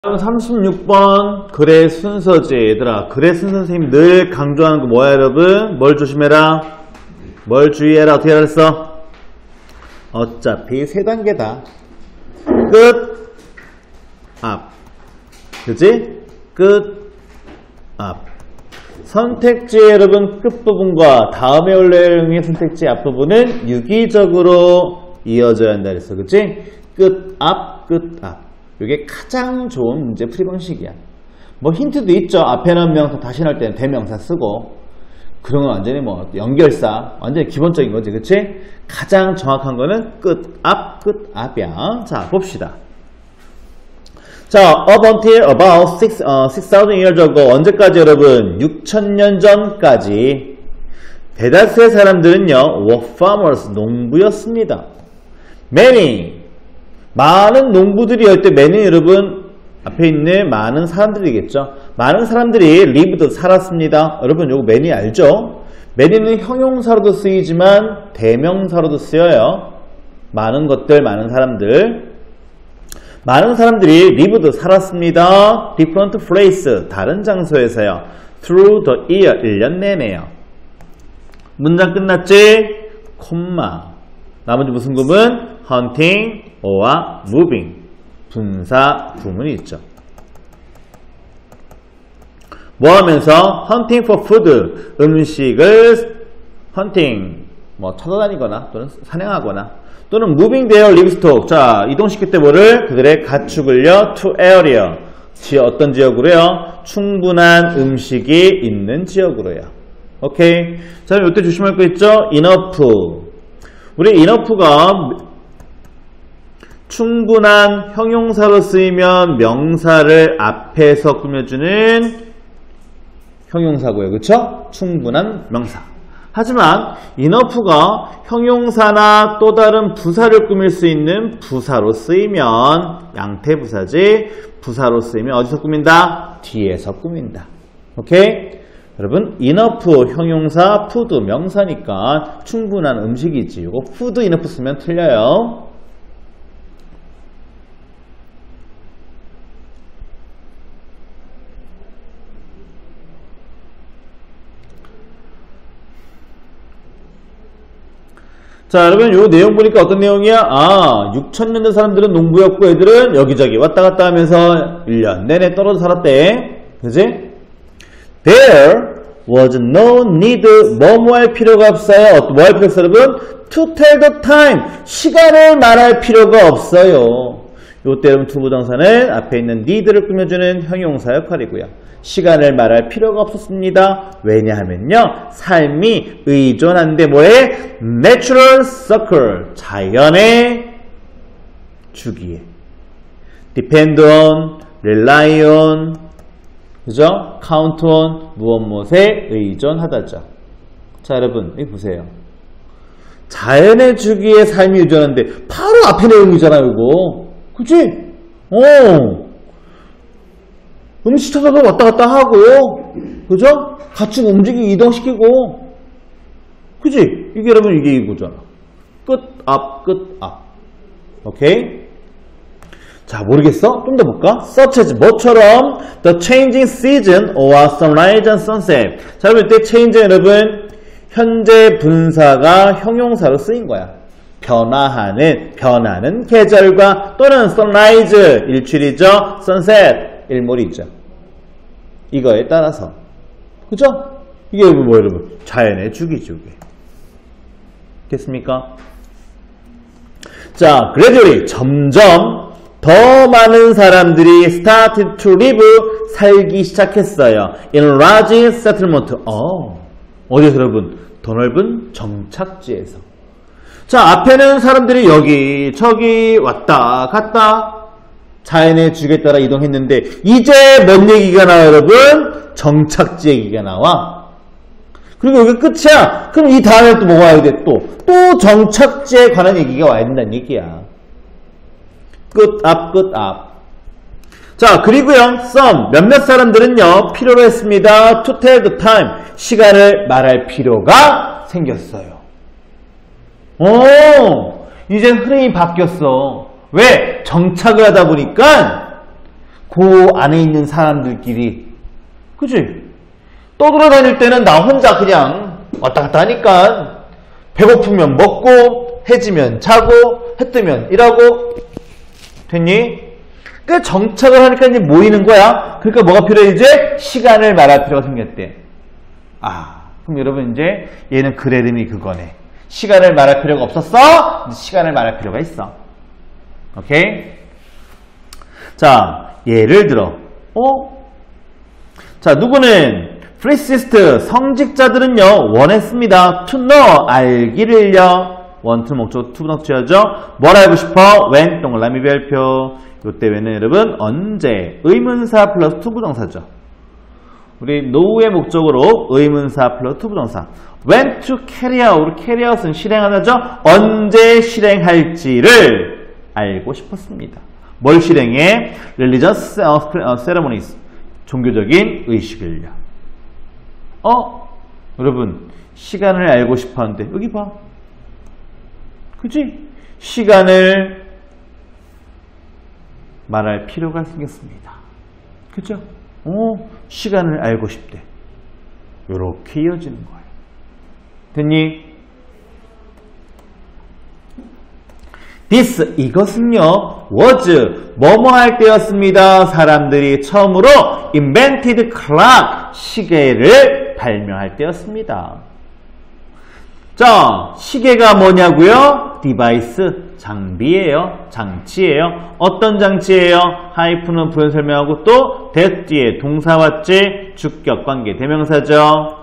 36번 글의 순서지. 얘들아, 글의 순서 선생님 늘 강조하는 거 뭐야 여러분? 뭘 조심해라? 뭘 주의해라? 어떻게 알았어? 어차피 3단계다. 끝, 앞. 그치? 끝, 앞. 선택지의 여러분 끝부분과 다음에 올 내용의 선택지 앞부분은 유기적으로 이어져야 한다 그랬어. 그치? 끝, 앞, 끝, 앞. 이게 가장 좋은 문제 풀이 방식이야. 뭐 힌트도 있죠. 앞에는 명사, 다시 할 때는 대명사 쓰고. 그런 건 완전히 뭐 연결사, 완전히 기본적인 거지. 그치? 가장 정확한 거는 끝, 앞, 끝, 앞이야. 자, 봅시다. 자, up until about 6,000 years ago. 언제까지 여러분? 6,000년 전까지 대다수의 사람들은요, were farmers, 농부였습니다. many, 많은 농부들이 할 때 many 여러분 앞에 있는 많은 사람들이겠죠. 많은 사람들이 lived, 살았습니다. 여러분 요거 many 알죠? many는 형용사로도 쓰이지만 대명사로도 쓰여요. 많은 것들, 많은 사람들. 많은 사람들이 lived, 살았습니다. different place, 다른 장소에서요. through the year, 1년 내내요. 문장 끝났지? 콤마. 나머지 무슨 구문? hunting, 어와 moving, 분사 구문이 있죠. 뭐 하면서? hunting for food, 음식을 hunting, 뭐 찾아다니거나 또는 사냥하거나 또는 moving their livestock, 자 이동시킬 때 뭐를? 그들의 가축을요 to area, 어떤 지역으로요? 충분한 음식이 있는 지역으로요. 오케이. 자 이때 조심할 거 있죠? enough. 우리 enough가 충분한 형용사로 쓰이면 명사를 앞에서 꾸며주는 형용사고요. 그쵸? 충분한 명사. 하지만 enough가 형용사나 또 다른 부사를 꾸밀 수 있는 부사로 쓰이면 양태부사지. 부사로 쓰이면 어디서 꾸민다? 뒤에서 꾸민다. 오케이? 여러분 enough 형용사, food 명사니까 충분한 음식이지. 이거 food enough 쓰면 틀려요. 자 여러분 요 내용 보니까 어떤 내용이야? 6,000년 전 사람들은 농부였고 애들은 여기저기 왔다 갔다 하면서 1년 내내 떨어져 살았대. 그지? There was no need, 뭐 할 필요가 없어요. 뭐 할 필요 없어요 여러분? To tell the time, 시간을 말할 필요가 없어요. 요때 여러분 투부정사는 앞에 있는 need를 꾸며주는 형용사 역할이고요. 시간을 말할 필요가 없었습니다. 왜냐하면요, 삶이 의존한데 뭐에? Natural cycle, 자연의 주기에. Depend on, rely on, 그죠? Count on, 무엇에 의존하다죠. 자 여러분 여기 보세요. 자연의 주기에 삶이 의존하는데 바로 앞에 내용이잖아요 이거. 그치? 음식 찾아서 왔다 갔다 하고, 그죠? 가축 움직이고 이동시키고, 그지? 이게 여러분 이게 이거잖아. 끝, 앞, 끝, 앞. 오케이? 자, 모르겠어? 좀 더 볼까? Such as, 뭐처럼, the changing season or sunrise and sunset. 자, 여러분 이때 change 여러분, 현재 분사가 형용사로 쓰인 거야. 변하는 계절과 또는 sunrise, 일출이죠? sunset. 일몰이죠. 이거에 따라서. 그죠? 이게 뭐 여러분? 자연의 주기죠. 됐습니까? 자, gradually, 점점 더 많은 사람들이 started to live, 살기 시작했어요. in large settlement. 어디서 여러분? 더 넓은 정착지에서. 자, 앞에는 사람들이 여기, 저기 왔다 갔다 자연의 주기에 따라 이동했는데 이제 뭔 얘기가 나와 여러분? 정착지 얘기가 나와. 그리고 여기 끝이야. 그럼 이 다음에 또 뭐가 와야 돼? 또 정착지에 관한 얘기가 와야 된다는 얘기야. 끝, 앞, 끝, 앞. 자, 그리고요, some, 몇몇 사람들은요, 필요로 했습니다. to tell the time, 시간을 말할 필요가 생겼어요. 이제 흐름이 바뀌었어. 왜? 정착을 하다 보니까 그 안에 있는 사람들끼리. 그치? 떠돌아다닐 때는 나 혼자 그냥 왔다 갔다 하니까 배고프면 먹고 해지면 자고 해 뜨면 일하고 됐니? 그 정착을 하니까 이제 모이는 거야. 그러니까 뭐가 필요해? 이제 시간을 말할 필요가 생겼대. 그럼 여러분 이제 얘는 그래름이 그거네. 시간을 말할 필요가 없었어? 시간을 말할 필요가 있어. 오케이? 자, 예를 들어 자, 누구는 프리시스트 성직자들은요 원했습니다. to know 알기를요. want 목적 to 목적어죠. 뭘 알고 싶어? when 동그라미 별표. 요때 when은 여러분 언제 의문사 플러스 to 부정사죠. 우리 know의 목적으로 의문사 플러스 to 부정사. when to carry out. carry out은 실행하다죠. 언제 실행할지를 알고 싶었습니다. 뭘 실행해? religious ceremonies. 종교적인 의식을요. 여러분 시간을 알고 싶었는데 여기 봐. 그치? 시간을 말할 필요가 생겼습니다. 그죠? 시간을 알고 싶대. 요렇게 이어지는 거예요. 됐니? This, 이것은요, was, 뭐뭐 할 때였습니다. 사람들이 처음으로 invented clock, 시계를 발명할 때였습니다. 자, 시계가 뭐냐고요? device, 장비예요. 장치예요. 어떤 장치예요? 하이픈은 부연 설명하고 또 that 뒤에 동사 왔지? 주격 관계 대명사죠.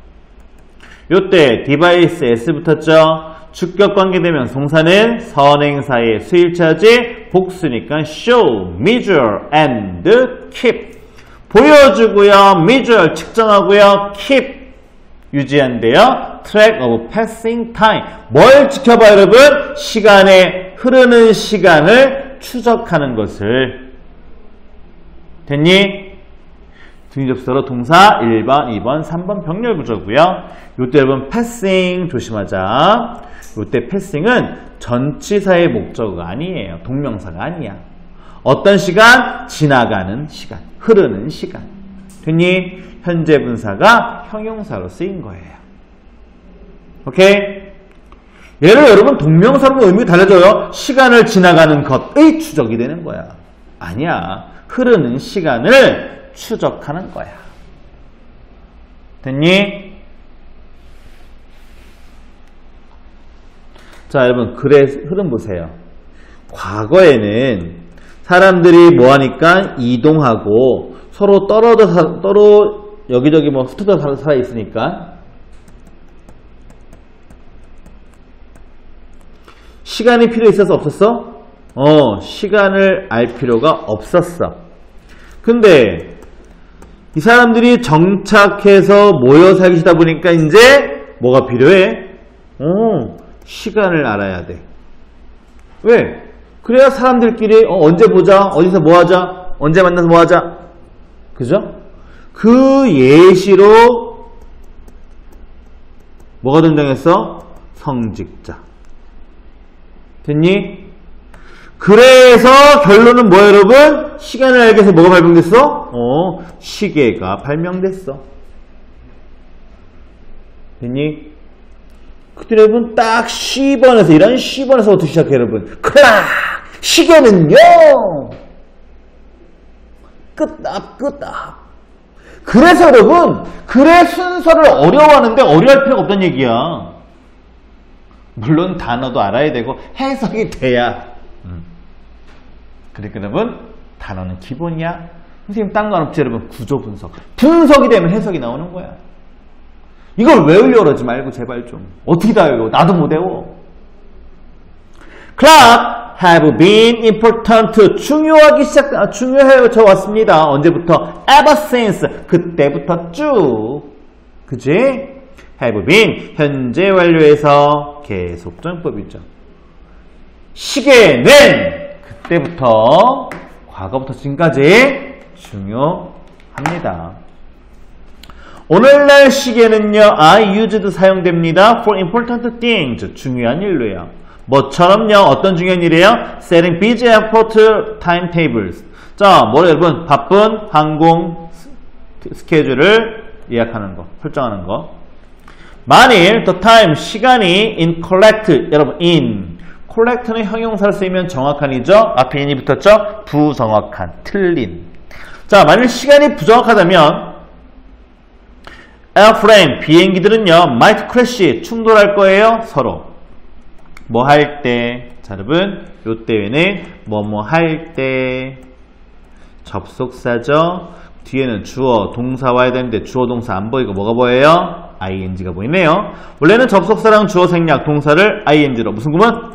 요때 device s 붙었죠. 주격 관계 대명사 동사는 선행사의 수일차지 복수니까 show, measure, and keep. 보여주고요. measure, 측정하고요. keep, 유지한대요. track of passing time. 뭘 지켜봐 여러분? 시간에 흐르는 시간을 추적하는 것을. 됐니? 등위접수로 동사 1번, 2번, 3번 병렬 구조고요. 요때 여러분 passing 조심하자. 요때 passing은 전치사의 목적어가 아니에요. 동명사가 아니야. 어떤 시간? 지나가는 시간, 흐르는 시간. 됐니? 현재 분사가 형용사로 쓰인 거예요. 오케이? 얘를 여러분 동명사로 의미가 달라져요. 시간을 지나가는 것의 추적이 되는 거야. 아니야. 흐르는 시간을 추적하는 거야. 됐니? 자, 여러분 글의 흐름 보세요. 과거에는 사람들이 뭐하니까 이동하고 서로 떨어 여기저기 뭐 흩어져 살아 있으니까 시간이 필요 있어서 없었어? 시간을 알 필요가 없었어. 근데 이 사람들이 정착해서 모여 살기시다 보니까 이제 뭐가 필요해? 시간을 알아야 돼. 왜? 그래야 사람들끼리 언제 보자, 어디서 뭐 하자, 언제 만나서 뭐 하자. 그죠? 그 예시로 뭐가 등장했어? 성직자. 됐니? 그래서 결론은 뭐야 여러분? 시간을 알게 해서 뭐가 발명됐어? 시계가 발명됐어. 됐니? 그때 여러분 딱 C번에서 이런 C번에서부터 시작해 여러분. 클락! 시계는요! 끄딱. 그래서 여러분 글의 순서를 어려워하는데 어려워할 필요가 없다는 얘기야. 물론 단어도 알아야 되고 해석이 돼야. 그러니까 여러분 단어는 기본이야. 선생님 딴 건 없지 여러분. 구조 분석. 분석이 되면 해석이 나오는 거야. 이걸 외우려고 그러지 말고 제발 좀. 어떻게 다 외워? 나도 못 외워. Clock have been important. 중요해져 왔습니다. 언제부터? Ever since. 그때부터 쭉. 그치? have been. 현재 완료해서 계속적법이죠. 시계는 그때부터 과거부터 지금까지 중요합니다. 오늘날 시계는요, I used 사용됩니다. For important things. 중요한 일로요. 뭐처럼요, 어떤 중요한 일이에요? Setting busy airport timetables. 자, 뭐래 여러분? 바쁜 항공 스케줄을 예약하는 거, 설정하는 거. 만일 the time, 시간이 in collect, 여러분 in collect는 형용사를 쓰이면 정확한이죠. 앞에 in이 붙었죠? 부정확한, 틀린. 자, 만일 시간이 부정확하다면 airplane, 비행기들은요 might crash, 충돌할 거예요. 서로 뭐 할 때. 자, 여러분 요 때에는 뭐뭐 할 때 접속사죠. 뒤에는 주어 동사 와야 되는데 주어 동사 안 보이고 뭐가 보여요? ing가 보이네요. 원래는 접속사랑 주어 생략 동사를 ing로 무슨 구문?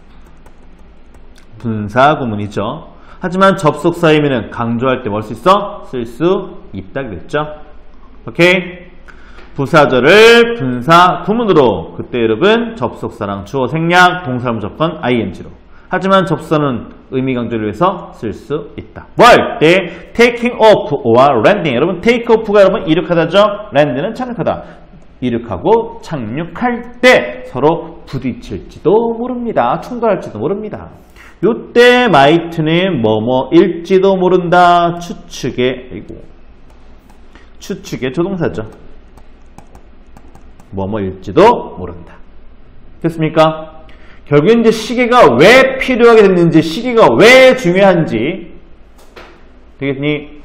분사 구문이죠. 하지만 접속사이면은 강조할 때 뭘 수 있어? 쓸 수 있다 그랬죠. 오케이? 부사절을 분사 구문으로, 그때 여러분 접속사랑 주어 생략 동사 무조건 ing로. 하지만 접속사는 의미 강조를 위해서 쓸 수 있다. 뭐 할 때? taking off와 landing. 여러분 take off가 여러분 이륙하다죠. land는 착륙하다. 이륙하고 착륙할 때 서로 부딪힐지도 모릅니다. 충돌할지도 모릅니다. 요때 might는 뭐뭐일지도 모른다. 추측의 조동사죠. 뭐뭐일지도 모른다. 됐습니까? 결국엔 이제 시계가 왜 필요하게 됐는지, 시계가 왜 중요한지 되겠니?